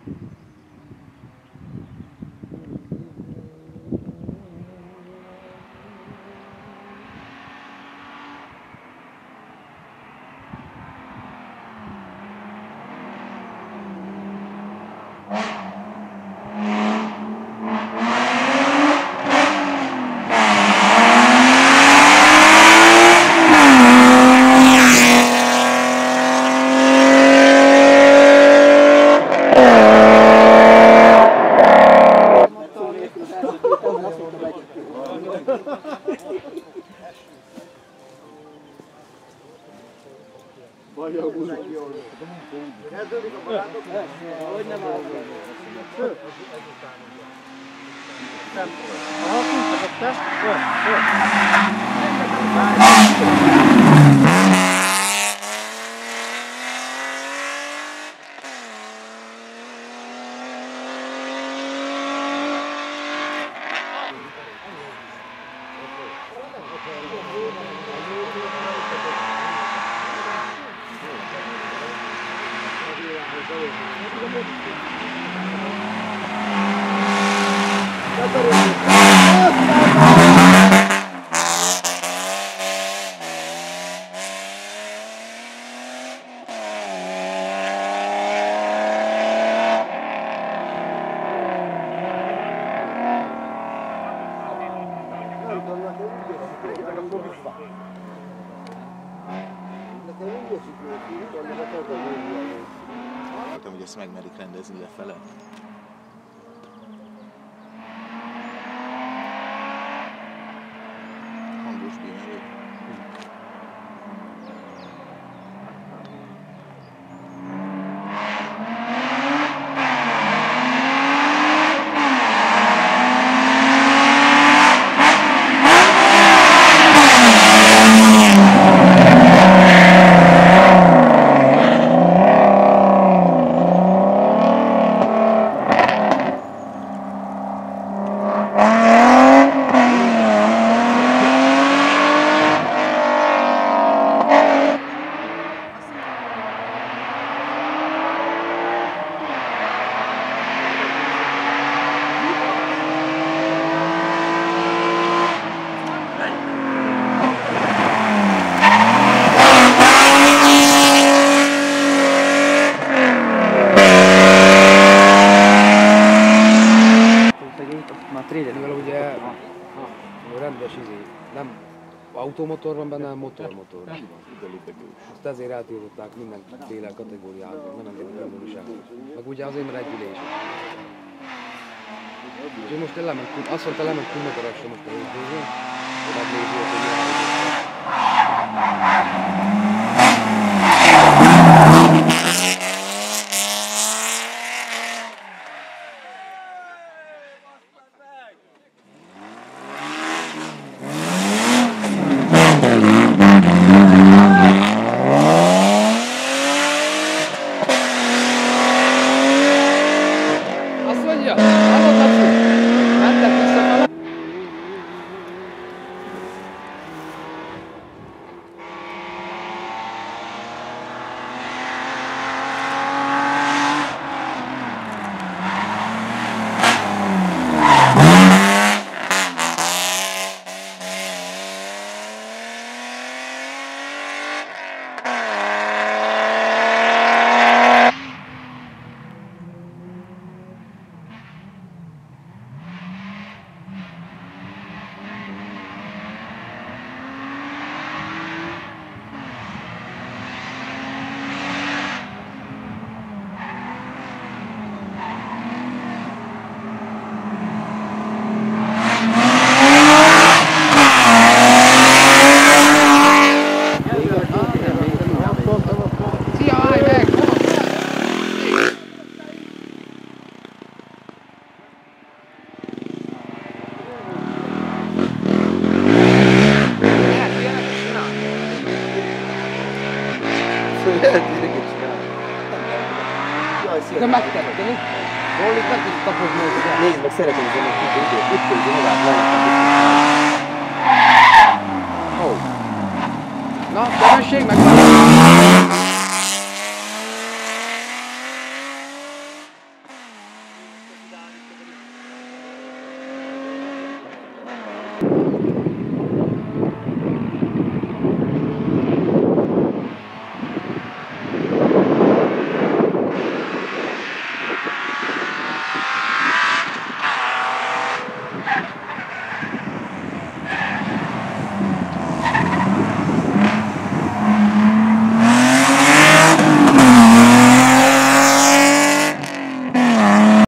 Hogy ezt megmerik rendezni lefele. Hangos bímerő. Rendes nem automotor van benne, hanem motor. Azt ezért eltiltották mindenféle kategóriákban, nem engedik semmit. Meg ugye azért, mert egy ülés. Úgyhogy most lement, azt mondta, lement kumotorosra most a hétvégén, megnézi, hogy mi De megtettem, mi? Hol itt meg tudsz tapozni hozzá? Nézd meg, szeretem zenet, itt közül magát lehetem. Ó. Na, közönség, megvan!